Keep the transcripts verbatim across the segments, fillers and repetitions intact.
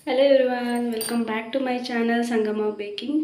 Hello everyone, welcome back to my channel Sangama baking.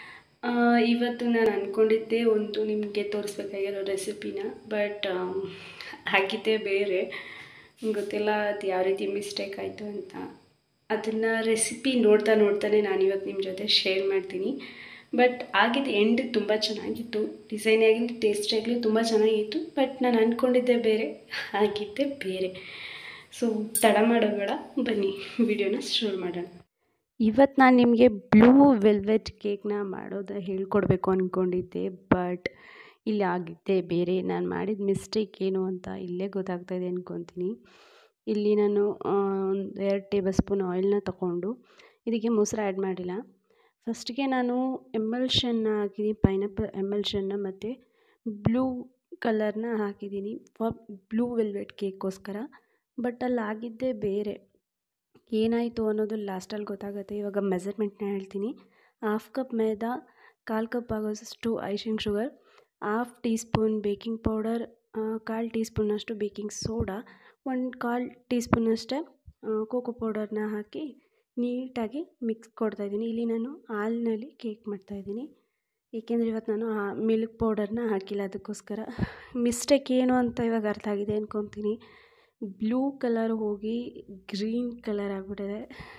ಇವತ್ತು ನಾನು ಅಂದ್ಕೊಂಡಿದ್ದೆ ಒಂದು ನಿಮಗೆ ತೋರಿಸ್ಬೇಕಾಗಿರೋ ರೆಸಿಪಿನ, ಬಟ್ ಹಾಕಿದ್ದೆ ಬೇರೆ. ಗೊತ್ತಿಲ್ಲ ಅದು ಯಾವ ರೀತಿ ಮಿಸ್ಟೇಕ್ ಆಯಿತು ಅಂತ. ಅದನ್ನು ರೆಸಿಪಿ ನೋಡ್ತಾ ನೋಡ್ತಾನೆ ನಾನು ಇವತ್ತು ನಿಮ್ಮ ಜೊತೆ ಶೇರ್ ಮಾಡ್ತೀನಿ. ಬಟ್ ಆಗಿದ್ದು ಎಂಡ್ ತುಂಬ ಚೆನ್ನಾಗಿತ್ತು, ಡಿಸೈನ್ ಆಗಲಿ ಟೇಸ್ಟ್ ಆಗಲಿ ತುಂಬ ಚೆನ್ನಾಗಿತ್ತು. ಬಟ್ ನಾನು ಅಂದ್ಕೊಂಡಿದ್ದೆ ಬೇರೆ, ಆಗಿದ್ದೆ ಬೇರೆ. ಸೊ ತಡ ಮಾಡೋದು ಬೇಡ, ಬನ್ನಿ ವಿಡಿಯೋನ ಶುರು ಮಾಡೋಣ. ಇವತ್ತು ನಾನು ನಿಮಗೆ ಬ್ಲೂ ವೆಲ್ವೆಟ್ ಕೇಕ್ನ ಮಾಡೋದು ಹೇಳ್ಕೊಡ್ಬೇಕು ಅಂದ್ಕೊಂಡಿದ್ದೆ, ಬಟ್ ಇಲ್ಲಿ ಆಗಿದ್ದೆ ಬೇರೆ. ನಾನು ಮಾಡಿದ ಮಿಸ್ಟೇಕ್ ಏನು ಅಂತ ಇಲ್ಲೇ ಗೊತ್ತಾಗ್ತಾಯಿದೆ ಅಂದ್ಕೊತೀನಿ. ಇಲ್ಲಿ ನಾನು ಒಂದು ಎರಡು ಟೇಬಲ್ ಸ್ಪೂನ್ ಆಯಿಲ್ನ ತೊಗೊಂಡು ಇದಕ್ಕೆ ಮೊಸರು ಆ್ಯಡ್ ಮಾಡಿಲ್ಲ. ಫಸ್ಟ್ಗೆ ನಾನು ಎಮಲ್ಷನ್ನ ಹಾಕಿದ್ದೀನಿ, ಪೈನಾಪಲ್ ಎಮಲ್ಷನ್ನ ಮತ್ತು ಬ್ಲೂ ಕಲರ್ನ ಹಾಕಿದ್ದೀನಿ ಫಾರ್ ಬ್ಲೂ ವೆಲ್ವೆಟ್ ಕೇಕ್ಗೋಸ್ಕರ. ಬಟ್ ಅಲ್ಲಿ ಆಗಿದ್ದೇ ಬೇರೆ. ಏನಾಯಿತು ಅನ್ನೋದು ಲಾಸ್ಟಲ್ಲಿ ಗೊತ್ತಾಗುತ್ತೆ. ಇವಾಗ ಮೆಜರ್ಮೆಂಟ್ನ ಹೇಳ್ತೀನಿ. ಹಾಫ್ ಕಪ್ ಮೈದಾ, ಕಾಲು ಕಪ್ ಆಗೋಷ್ಟು icing sugar, half teaspoon baking powder, ಕಾಲು ಟೀ ಸ್ಪೂನಷ್ಟು ಬೇಕಿಂಗ್ ಸೋಡಾ, ಒಂದು ಕಾಲು ಟೀ ಸ್ಪೂನಷ್ಟೇ ಕೋಕೋ ಪೌಡರ್ನ ಹಾಕಿ ನೀಟಾಗಿ ಮಿಕ್ಸ್ ಕೊಡ್ತಾಯಿದ್ದೀನಿ. ಇಲ್ಲಿ ನಾನು ಹಾಲಿನಲ್ಲಿ ಕೇಕ್ ಮಾಡ್ತಾಯಿದ್ದೀನಿ, ಏಕೆಂದರೆ ಇವತ್ತು ನಾನು ಮಿಲ್ಕ್ ಪೌಡರ್ನ ಹಾಕಿಲ್ಲ. ಅದಕ್ಕೋಸ್ಕರ ಮಿಸ್ಟೇಕ್ ಏನು ಅಂತ ಇವಾಗ ಅರ್ಥ ಆಗಿದೆ ಅಂದ್ಕೊತೀನಿ. ಬ್ಲೂ ಕಲರ್ ಹೋಗಿ ಗ್ರೀನ್ ಕಲರ್ ಆಗಿಬಿಟ್ಟಿದೆ.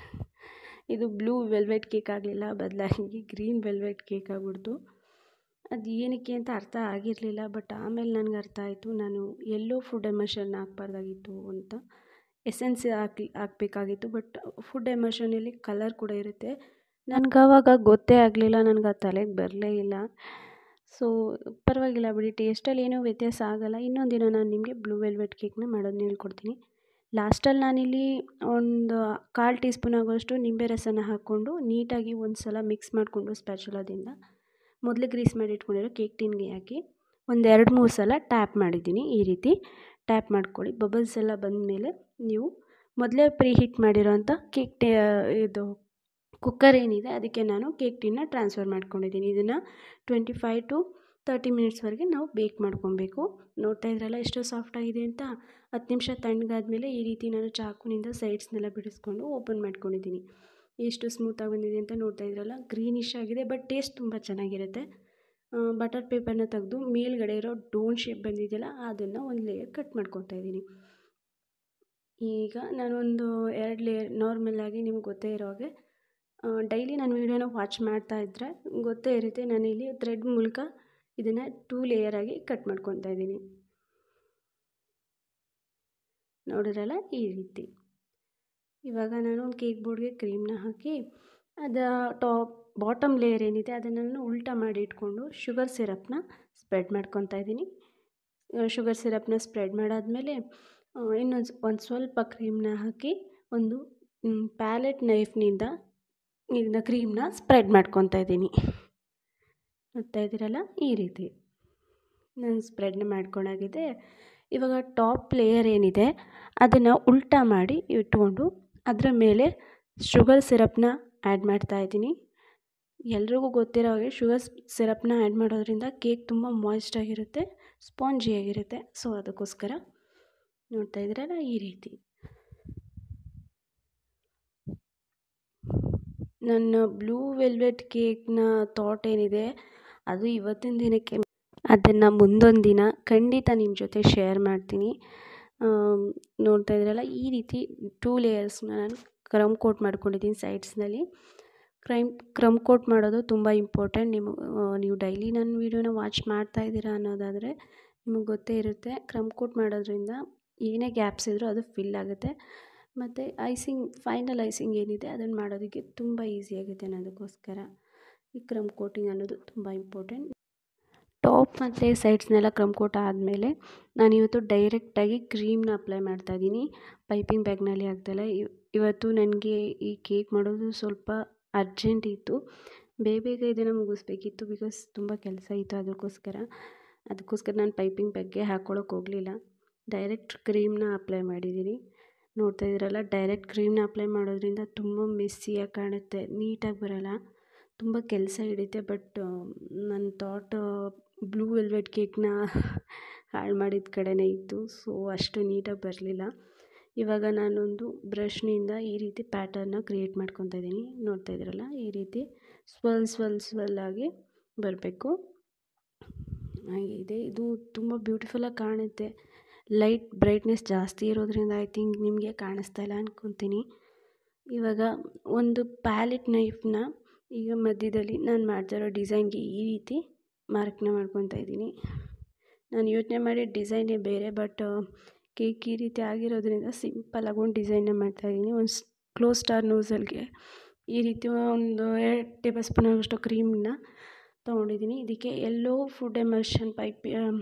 ಇದು ಬ್ಲೂ ವೆಲ್ವೆಟ್ ಕೇಕ್ ಆಗಲಿಲ್ಲ, ಬದಲಾಗಿ ಗ್ರೀನ್ ವೆಲ್ವೆಟ್ ಕೇಕ್ ಆಗಿಬಿಡ್ತು. ಅದು ಏನಕ್ಕೆ ಅಂತ ಅರ್ಥ ಆಗಿರಲಿಲ್ಲ. ಬಟ್ ಆಮೇಲೆ ನನಗೆ ಅರ್ಥ ಆಯಿತು, ನಾನು ಎಲ್ಲೋ ಫುಡ್ ಎಮಲ್ಷನ್ ಹಾಕ್ಬಾರ್ದಾಗಿತ್ತು ಅಂತ. ಎಸೆನ್ಸ್ ಹಾಕಿ ಹಾಕಬೇಕಾಗಿತ್ತು. ಬಟ್ ಫುಡ್ ಎಮಲ್ಷನಲ್ಲಿ ಕಲರ್ ಕೂಡ ಇರುತ್ತೆ. ನನಗೆ ಆವಾಗ ಗೊತ್ತೇ ಆಗಲಿಲ್ಲ, ನನಗೆ ಆ ತಲೆಗೆ ಬರಲೇ ಇಲ್ಲ. ಸೊ ಪರವಾಗಿಲ್ಲ ಬಿಡಿ, ಟೇಸ್ಟಲ್ಲಿ ಏನೂ ವ್ಯತ್ಯಾಸ ಆಗೋಲ್ಲ. ಇನ್ನೊಂದು ದಿನ ನಾನು ನಿಮಗೆ ಬ್ಲೂ ವೆಲ್ವೆಟ್ ಕೇಕ್ನ ಮಾಡೋದನ್ನ ಹೇಳ್ಕೊಡ್ತೀನಿ. ಲಾಸ್ಟಲ್ಲಿ ನಾನಿಲ್ಲಿ ಒಂದು ಕಾಲು ಟೀ ಸ್ಪೂನ್ ಆಗೋಷ್ಟು ನಿಂಬೆ ರಸನ ಹಾಕ್ಕೊಂಡು ನೀಟಾಗಿ ಒಂದು ಸಲ ಮಿಕ್ಸ್ ಮಾಡಿಕೊಂಡು ಸ್ಪ್ಯಾಚುಲಾದಿಂದ ಮೊದಲೇ ಗ್ರೀಸ್ ಮಾಡಿ ಇಟ್ಕೊಂಡಿರೋ ಕೇಕ್ ಟಿನ್ಗೆ ಹಾಕಿ ಒಂದು ಎರಡು ಮೂರು ಸಲ ಟ್ಯಾಪ್ ಮಾಡಿದ್ದೀನಿ. ಈ ರೀತಿ ಟ್ಯಾಪ್ ಮಾಡ್ಕೊಳ್ಳಿ. ಬಬಲ್ಸ್ ಎಲ್ಲ ಬಂದಮೇಲೆ ನೀವು ಮೊದಲೇ ಪ್ರೀ ಹೀಟ್ ಮಾಡಿರೋಂಥ ಕೇಕ್ ಟೇ ಇದು ಕುಕ್ಕರ್ ಏನಿದೆ ಅದಕ್ಕೆ ನಾನು ಕೇಕ್ ಟಿನ್ನ ಟ್ರಾನ್ಸ್ಫರ್ ಮಾಡ್ಕೊಂಡಿದ್ದೀನಿ. ಇದನ್ನು ಟ್ವೆಂಟಿ ಫೈವ್ ಟು ತರ್ಟಿ ಮಿನಿಟ್ಸ್ವರೆಗೆ ನಾವು ಬೇಕ್ ಮಾಡ್ಕೊಬೇಕು. ನೋಡ್ತಾ ಇದ್ರಲ್ಲ ಎಷ್ಟು ಸಾಫ್ಟಾಗಿದೆ ಅಂತ. ಹತ್ತು ನಿಮಿಷ ತಣ್ಣಗಾದ್ಮೇಲೆ ಈ ರೀತಿ ನಾನು ಚಾಕುನಿಂದ ಸೈಡ್ಸ್ನೆಲ್ಲ ಬಿಡಿಸ್ಕೊಂಡು ಓಪನ್ ಮಾಡ್ಕೊಂಡಿದ್ದೀನಿ. ಎಷ್ಟು ಸ್ಮೂತಾಗಿ ಬಂದಿದೆ ಅಂತ ನೋಡ್ತಾ ಇದ್ರಲ್ಲ. ಗ್ರೀನಿಶ್ ಆಗಿದೆ, ಬಟ್ ಟೇಸ್ಟ್ ತುಂಬ ಚೆನ್ನಾಗಿರುತ್ತೆ. ಬಟರ್ ಪೇಪರ್ನ ತೆಗೆದು ಮೇಲ್ಗಡೆ ಇರೋ ಡೋನ್ ಶೇಪ್ ಬಂದಿದೆಯಲ್ಲ ಅದನ್ನು ಒಂದು ಲೇಯರ್ ಕಟ್ ಮಾಡ್ಕೊತಾ ಇದ್ದೀನಿ. ಈಗ ನಾನೊಂದು ಎರಡು ಲೇಯರ್ ನಾರ್ಮಲಾಗಿ ನಿಮ್ಗೆ ಗೊತ್ತೇ ಇರೋ ಹಾಗೆ ಡೈಲಿ ನಾನು ವೀಡಿಯೋನ ವಾಚ್ ಮಾಡ್ತಾ ಇದ್ದರೆ ಗೊತ್ತೇ ಇರುತ್ತೆ, ನಾನಿಲ್ಲಿ ಥ್ರೆಡ್ ಮೂಲಕ ಇದನ್ನು ಟೂ ಲೇಯರಾಗಿ ಕಟ್ ಮಾಡ್ಕೊತಾ ಇದ್ದೀನಿ. ನೋಡಿದ್ರಲ್ಲ ಈ ರೀತಿ. ಇವಾಗ ನಾನು ಒಂದು ಕೇಕ್ ಬೋರ್ಡ್ಗೆ ಕ್ರೀಮ್ನ ಹಾಕಿ ಅದು ಟಾಪ್ ಬಾಟಮ್ ಲೇಯರ್ ಏನಿದೆ ಅದನ್ನು ನಾನು ಉಲ್ಟಾ ಮಾಡಿ ಇಟ್ಕೊಂಡು ಶುಗರ್ ಸಿರಪ್ನ ಸ್ಪ್ರೆಡ್ ಮಾಡ್ಕೊತಾ ಇದ್ದೀನಿ. ಶುಗರ್ ಸಿರಪ್ನ ಸ್ಪ್ರೆಡ್ ಮಾಡಾದಮೇಲೆ ಇನ್ನೊಂದು ಒಂದು ಸ್ವಲ್ಪ ಕ್ರೀಮ್ನ ಹಾಕಿ ಒಂದು ಪ್ಯಾಲೆಟ್ ನೈಫ್ನಿಂದ ಇದನ್ನ ಕ್ರೀಮ್ನ ಸ್ಪ್ರೆಡ್ ಮಾಡ್ಕೊತಾ ಇದ್ದೀನಿ. ನೋಡ್ತಾ ಇದ್ದೀರಲ್ಲ ಈ ರೀತಿ ನಾನು ಸ್ಪ್ರೆಡ್ನ ಮಾಡ್ಕೊಂಡಾಗಿದೆ. ಇವಾಗ ಟಾಪ್ ಲೇಯರ್ ಏನಿದೆ ಅದನ್ನು ಉಲ್ಟಾ ಮಾಡಿ ಇಟ್ಕೊಂಡು ಅದರ ಮೇಲೆ ಶುಗರ್ ಸಿರಪ್ನ ಆ್ಯಡ್ ಮಾಡ್ತಾ ಇದ್ದೀನಿ. ಎಲ್ರಿಗೂ ಗೊತ್ತಿರೋ ಹಾಗೆ ಶುಗರ್ ಸಿರಪ್ನ ಆ್ಯಡ್ ಮಾಡೋದ್ರಿಂದ ಕೇಕ್ ತುಂಬ ಮಾಯ್ಸ್ಟಾಗಿರುತ್ತೆ, ಸ್ಪಾಂಜಿಯಾಗಿರುತ್ತೆ. ಸೊ ಅದಕ್ಕೋಸ್ಕರ ನೋಡ್ತಾ ಇದ್ದೀರಲ್ಲ ಈ ರೀತಿ. ನನ್ನ ಬ್ಲೂ ವೆಲ್ವೆಟ್ ಕೇಕ್ನ ಥಾಟ್ ಏನಿದೆ ಅದು ಇವತ್ತಿನ ದಿನಕ್ಕೆ, ಅದನ್ನು ಮುಂದೊಂದು ದಿನ ಖಂಡಿತ ನಿಮ್ಮ ಜೊತೆ ಶೇರ್ ಮಾಡ್ತೀನಿ. ನೋಡ್ತಾ ಇದ್ದೀರಲ್ಲ ಈ ರೀತಿ ಟೂ ಲೇಯರ್ಸ್ನ ನಾನು ಕ್ರಮ್ ಕೋಟ್ ಮಾಡ್ಕೊಂಡಿದ್ದೀನಿ ಸೈಡ್ಸ್ನಲ್ಲಿ. ಕ್ರೈಮ್ ಕ್ರಮ್ ಕೋಟ್ ಮಾಡೋದು ತುಂಬ ಇಂಪಾರ್ಟೆಂಟ್. ನಿಮ್ಮ ನೀವು ಡೈಲಿ ನನ್ನ ವೀಡಿಯೋನ ವಾಚ್ ಮಾಡ್ತಾ ಇದ್ದೀರಾ ಅನ್ನೋದಾದರೆ ನಿಮಗೆ ಗೊತ್ತೇ ಇರುತ್ತೆ. ಕ್ರಮ್ ಕೋಟ್ ಮಾಡೋದ್ರಿಂದ ಏನೇ ಗ್ಯಾಪ್ಸ್ ಇದ್ದರೂ ಅದು ಫಿಲ್ ಆಗುತ್ತೆ. ಮತ್ತು ಐಸಿಂಗ್ ಫೈನಲ್ ಐಸಿಂಗ್ ಏನಿದೆ ಅದನ್ನು ಮಾಡೋದಕ್ಕೆ ತುಂಬ ಈಸಿಯಾಗುತ್ತೆ. ಅನ್ನೋದಕ್ಕೋಸ್ಕರ ಈ ಕ್ರಮ್ ಕೋಟಿಂಗ್ ಅನ್ನೋದು ತುಂಬ ಇಂಪಾರ್ಟೆಂಟ್. ಟಾಪ್ ಮತ್ತು ಸೈಡ್ಸ್ನೆಲ್ಲ ಕ್ರಮ್ ಕೋಟ್ ಆದಮೇಲೆ ನಾನಿವತ್ತು ಡೈರೆಕ್ಟಾಗಿ ಕ್ರೀಮ್ನ ಅಪ್ಲೈ ಮಾಡ್ತಾಯಿದ್ದೀನಿ, ಪೈಪಿಂಗ್ ಬ್ಯಾಗ್ನಲ್ಲಿ ಹಾಕ್ದಲ್ಲ. ಇವತ್ತು ನನಗೆ ಈ ಕೇಕ್ ಮಾಡೋದು ಸ್ವಲ್ಪ ಅರ್ಜೆಂಟ್ ಇತ್ತು, ಬೇಗ ಬೇಗ ಇದನ್ನು ಮುಗಿಸ್ಬೇಕಿತ್ತು. ಬಿಕಾಸ್ ತುಂಬ ಕೆಲಸ ಇತ್ತು. ಅದಕ್ಕೋಸ್ಕರ ಅದಕ್ಕೋಸ್ಕರ ನಾನು ಪೈಪಿಂಗ್ ಬ್ಯಾಗ್ಗೆ ಹಾಕ್ಕೊಳ್ಳೋಕೆ ಹೋಗಲಿಲ್ಲ, ಡೈರೆಕ್ಟ್ ಕ್ರೀಮ್ನ ಅಪ್ಲೈ ಮಾಡಿದ್ದೀನಿ. ನೋಡ್ತಾ ಇದ್ದೀರಲ್ಲ, ಡೈರೆಕ್ಟ್ ಕ್ರೀಮ್ನ ಅಪ್ಲೈ ಮಾಡೋದ್ರಿಂದ ತುಂಬ ಮೆಸ್ಸಿಯಾಗಿ ಕಾಣುತ್ತೆ, ನೀಟಾಗಿ ಬರೋಲ್ಲ, ತುಂಬ ಕೆಲಸ ಹಿಡಿಯುತ್ತೆ. ಬಟ್ ನನ್ನ ಥಾಟ್ ಬ್ಲೂ ವೆಲ್ವೆಟ್ ಕೇಕ್ನ ಹಾಳು ಮಾಡಿದ ಕಡೆನೇ ಇತ್ತು. ಸೊ ಅಷ್ಟು ನೀಟಾಗಿ ಬರಲಿಲ್ಲ. ಇವಾಗ ನಾನೊಂದು ಬ್ರಷ್ನಿಂದ ಈ ರೀತಿ ಪ್ಯಾಟರ್ನ ಕ್ರಿಯೇಟ್ ಮಾಡ್ಕೊತಾ ಇದ್ದೀನಿ. ನೋಡ್ತಾ ಇದ್ದೀರಲ್ಲ, ಈ ರೀತಿ ಸ್ವಲ್ ಸ್ವಲ್ ಸ್ವಲ್ ಆಗಿ ಬರಬೇಕು. ಇದೆ, ಇದು ತುಂಬ ಬ್ಯೂಟಿಫುಲ್ಲಾಗಿ ಕಾಣುತ್ತೆ. ಲೈಟ್ ಬ್ರೈಟ್ನೆಸ್ ಜಾಸ್ತಿ ಇರೋದ್ರಿಂದ ಐ ಥಿಂಕ್ ನಿಮಗೆ ಕಾಣಿಸ್ತಾ ಇಲ್ಲ ಅಂದ್ಕೊತೀನಿ. ಇವಾಗ ಒಂದು ಪ್ಯಾಲೆಟ್ ನೈಫ್ನ ಈಗ ಮಧ್ಯದಲ್ಲಿ ನಾನು ಮಾಡ್ತಿರೋ ಡಿಸೈನ್ಗೆ ಈ ರೀತಿ ಮಾರ್ಕ್ನ ಮಾಡ್ಕೊತಾ ಇದ್ದೀನಿ. ನಾನು ಯೋಚನೆ ಮಾಡಿ ಡಿಸೈನೇ ಬೇರೆ, ಬಟ್ ಕೇಕ್ ಈ ರೀತಿ ಆಗಿರೋದ್ರಿಂದ ಸಿಂಪಲ್ಲಾಗಿ ಒಂದು ಡಿಸೈನ್ನ ಮಾಡ್ತಾಯಿದ್ದೀನಿ. ಒಂದು ಕ್ಲೋಸ್ ಸ್ಟಾರ್ ನೋಸಲ್ಗೆ ಈ ರೀತಿ ಒಂದು ಎರಡು ಟೇಬಲ್ ಸ್ಪೂನ್ ಆಗೋಷ್ಟು ಕ್ರೀಮನ್ನ ತೊಗೊಂಡಿದ್ದೀನಿ. ಇದಕ್ಕೆ yellow food emulsion pipe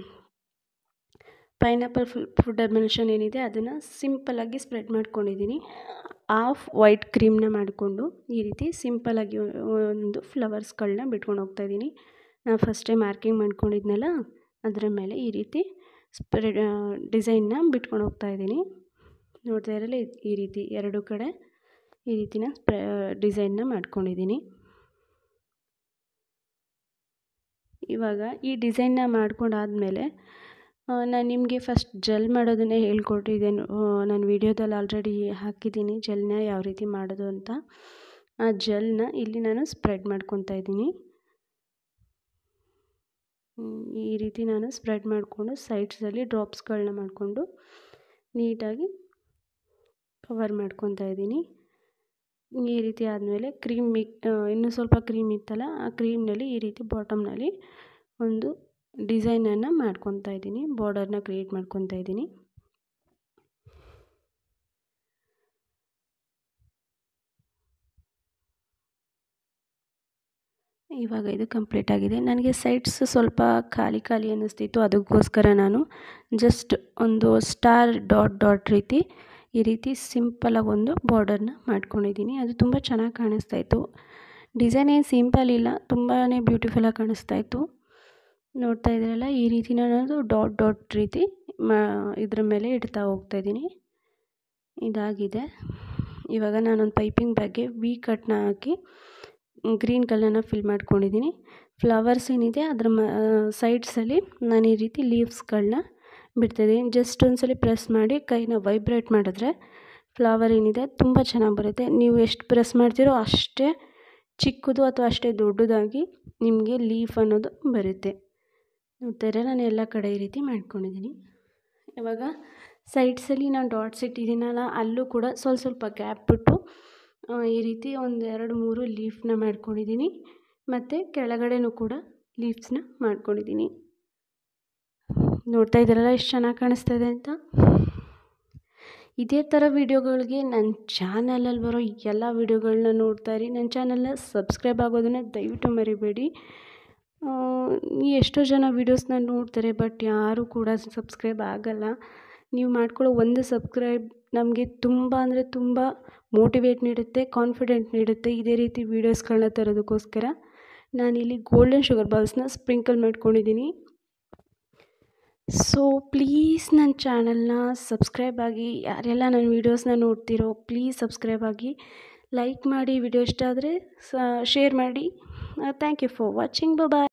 pineapple full food emulsion ಏನಿದೆ ಅದನ್ನು ಸಿಂಪಲ್ಲಾಗಿ ಸ್ಪ್ರೆಡ್ ಮಾಡ್ಕೊಂಡಿದ್ದೀನಿ. ಹಾಫ್ ವೈಟ್ ಕ್ರೀಮ್ನ ಮಾಡಿಕೊಂಡು ಈ ರೀತಿ ಸಿಂಪಲ್ಲಾಗಿ ಒಂದು ಫ್ಲವರ್ಸ್ಗಳನ್ನ ಬಿಟ್ಕೊಂಡು ಹೋಗ್ತಾಯಿದ್ದೀನಿ. ನಾನು ಫಸ್ಟೇ ಮಾರ್ಕಿಂಗ್ ಮಾಡ್ಕೊಂಡಿದ್ನಲ್ಲ, ಅದರ ಮೇಲೆ ಈ ರೀತಿ ಸ್ಪ್ರೆಡ್ ಡಿಸೈನ್ನ ಬಿಟ್ಕೊಂಡು ಹೋಗ್ತಾಯಿದ್ದೀನಿ. ನೋಡ್ತಾ ಇರಲ್ಲ, ಈ ರೀತಿ ಎರಡು ಕಡೆ ಈ ರೀತಿನ ಸ್ಪ್ರೆ ಡಿಸೈನ್ನ ಮಾಡ್ಕೊಂಡಿದ್ದೀನಿ. ಇವಾಗ ಈ ಡಿಸೈನ್ನ ಮಾಡ್ಕೊಂಡಾದಮೇಲೆ ನಾನು ನಿಮಗೆ ಫಸ್ಟ್ ಜೆಲ್ ಮಾಡೋದನ್ನೇ ಹೇಳ್ಕೊಟ್ಟಿದ್ದೇನೆ. ನಾನು ವಿಡಿಯೋದಲ್ಲಿ ಆಲ್ರೆಡಿ ಹಾಕಿದ್ದೀನಿ ಜೆಲ್ನ ಯಾವ ರೀತಿ ಮಾಡೋದು ಅಂತ. ಆ ಜೆಲ್ನ ಇಲ್ಲಿ ನಾನು ಸ್ಪ್ರೆಡ್ ಮಾಡ್ಕೊತಾ ಇದ್ದೀನಿ. ಈ ರೀತಿ ನಾನು ಸ್ಪ್ರೆಡ್ ಮಾಡಿಕೊಂಡು ಸೈಡ್ಸಲ್ಲಿ ಡ್ರಾಪ್ಸ್ಗಳನ್ನ ಮಾಡಿಕೊಂಡು ನೀಟಾಗಿ ಕವರ್ ಮಾಡ್ಕೊತಾ ಇದ್ದೀನಿ. ಈ ರೀತಿ ಆದಮೇಲೆ ಕ್ರೀಮ್ ಮಿಕ್ ಇನ್ನೂ ಸ್ವಲ್ಪ ಕ್ರೀಮ್ ಇತ್ತಲ್ಲ, ಆ ಕ್ರೀಮ್ನಲ್ಲಿ ಈ ರೀತಿ ಬಾಟಮ್ನಲ್ಲಿ ಒಂದು ಡಿಸೈನನ್ನು ಮಾಡ್ಕೊತಾ ಇದ್ದೀನಿ. ಬಾರ್ಡರ್ನ ಕ್ರಿಯೇಟ್ ಮಾಡ್ಕೊತಾ ಇದ್ದೀನಿ. ಇವಾಗ ಇದು ಕಂಪ್ಲೀಟ್ ಆಗಿದೆ. ನನಗೆ ಸೈಡ್ಸ್ ಸ್ವಲ್ಪ ಖಾಲಿ ಖಾಲಿ ಅನ್ನಿಸ್ತಿತ್ತು, ಅದಕ್ಕೋಸ್ಕರ ನಾನು ಜಸ್ಟ್ ಒಂದು ಸ್ಟಾರ್ ಡಾಟ್ ಡಾಟ್ ರೀತಿ ಈ ರೀತಿ ಸಿಂಪಲಾಗಿ ಒಂದು ಬಾರ್ಡರ್ನ ಮಾಡ್ಕೊಂಡಿದ್ದೀನಿ. ಅದು ತುಂಬ ಚೆನ್ನಾಗಿ ಕಾಣಿಸ್ತಾಯಿತ್ತು. ಡಿಸೈನ್ ಏನು ಸಿಂಪಲ್ ಇಲ್ಲ, ತುಂಬಾ ಬ್ಯೂಟಿಫುಲ್ಲಾಗಿ ಕಾಣಿಸ್ತಾಯಿತ್ತು. ನೋಡ್ತಾ ಇದ್ದೀರಲ್ಲ, ಈ ರೀತಿ ನಾನೊಂದು ಡಾಟ್ ಡಾಟ್ ರೀತಿ ಮಾ ಇದ್ರ ಮೇಲೆ ಇಡ್ತಾ ಹೋಗ್ತಾಯಿದ್ದೀನಿ. ಇದಾಗಿದೆ. ಇವಾಗ ನಾನೊಂದು ಪೈಪಿಂಗ್ ಬ್ಯಾಗ್ಗೆ ವಿ ಕಟ್ನ ಹಾಕಿ ಗ್ರೀನ್ ಕಲರ್ನ ಫಿಲ್ ಮಾಡ್ಕೊಂಡಿದ್ದೀನಿ. ಫ್ಲವರ್ಸ್ ಏನಿದೆ ಅದರ ಮ ಸೈಡ್ಸಲ್ಲಿ ನಾನು ಈ ರೀತಿ ಲೀವ್ಸ್ಗಳನ್ನ ಬಿಡ್ತಾಯಿದ್ದೀನಿ. ಜಸ್ಟ್ ಒಂದ್ಸಲ ಪ್ರೆಸ್ ಮಾಡಿ ಕೈನ ವೈಬ್ರೇಟ್ ಮಾಡಿದ್ರೆ ಫ್ಲವರ್ ಏನಿದೆ ತುಂಬ ಚೆನ್ನಾಗಿ ಬರುತ್ತೆ. ನೀವು ಎಷ್ಟು ಪ್ರೆಸ್ ಮಾಡ್ತೀರೋ ಅಷ್ಟೇ ಚಿಕ್ಕದು ಅಥವಾ ಅಷ್ಟೇ ದೊಡ್ಡದಾಗಿ ನಿಮಗೆ ಲೀಫ್ ಅನ್ನೋದು ಬರುತ್ತೆ. ನೋಡ್ತಾರೆ, ನಾನು ಎಲ್ಲ ಕಡೆ ಈ ರೀತಿ ಮಾಡ್ಕೊಂಡಿದ್ದೀನಿ. ಇವಾಗ ಸೈಡ್ಸಲ್ಲಿ ನಾನು ಡಾಟ್ಸ್ ಇಟ್ಟಿದ್ದೀನಲ್ಲ, ಅಲ್ಲೂ ಕೂಡ ಸ್ವಲ್ಪ ಸ್ವಲ್ಪ ಗ್ಯಾಪ್ ಬಿಟ್ಟು ಈ ರೀತಿ ಒಂದು ಎರಡು ಮೂರು ಲೀಫ್ನ ಮಾಡ್ಕೊಂಡಿದ್ದೀನಿ. ಮತ್ತು ಕೆಳಗಡೆನೂ ಕೂಡ ಲೀವ್ಸ್ನ ಮಾಡ್ಕೊಂಡಿದ್ದೀನಿ. ನೋಡ್ತಾ ಇದ್ದೀರಲ್ಲ ಎಷ್ಟು ಚೆನ್ನಾಗಿ ಕಾಣಿಸ್ತಾ ಇದೆ ಅಂತ. ಇದೇ ಥರ ವೀಡಿಯೋಗಳಿಗೆ ನನ್ನ ಚಾನಲಲ್ಲಿ ಬರೋ ಎಲ್ಲ ವೀಡಿಯೋಗಳನ್ನ ನೋಡ್ತಾ ಇರಿ. ನನ್ನ ಚಾನಲ್ನ ಸಬ್ಸ್ಕ್ರೈಬ್ ಆಗೋದನ್ನು ದಯವಿಟ್ಟು ಮರಿಬೇಡಿ. ಎಷ್ಟೋ ಜನ ವೀಡಿಯೋಸ್ನ ನೋಡ್ತಾರೆ, ಬಟ್ ಯಾರೂ ಕೂಡ ಸಬ್ಸ್ಕ್ರೈಬ್ ಆಗಲ್ಲ. ನೀವು ಮಾಡ್ಕೊಳ್ಳೋ ಒಂದು ಸಬ್ಸ್ಕ್ರೈಬ್ ನಮಗೆ ತುಂಬ ಅಂದರೆ ತುಂಬ ಮೋಟಿವೇಟ್ ನೀಡುತ್ತೆ, ಕಾನ್ಫಿಡೆಂಟ್ ನೀಡುತ್ತೆ. ಇದೇ ರೀತಿ ವೀಡಿಯೋಸ್ಗಳನ್ನ ತರೋದಕ್ಕೋಸ್ಕರ ನಾನಿಲ್ಲಿ ಗೋಲ್ಡನ್ ಶುಗರ್ ಬಾಲ್ಸ್ನ ಸ್ಪ್ರಿಂಕಲ್ ಮಾಡ್ಕೊಂಡಿದ್ದೀನಿ. ಸೊ ಪ್ಲೀಸ್ ನನ್ನ ಚಾನಲ್ನ ಸಬ್ಸ್ಕ್ರೈಬ್ ಆಗಿ. ಯಾರೆಲ್ಲ ನನ್ನ ವೀಡಿಯೋಸ್ನ ನೋಡ್ತಿರೋ ಪ್ಲೀಸ್ ಸಬ್ಸ್ಕ್ರೈಬ್ ಆಗಿ, ಲೈಕ್ ಮಾಡಿ, ವಿಡಿಯೋ ಇಷ್ಟ ಆದರೆ ಶೇರ್ ಮಾಡಿ. Thank you for watching. Bye.